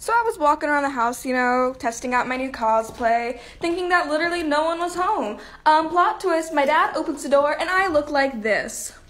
So I was walking around the house, testing out my new cosplay, thinking that literally no one was home. Plot twist, my dad opens the door and I look like this.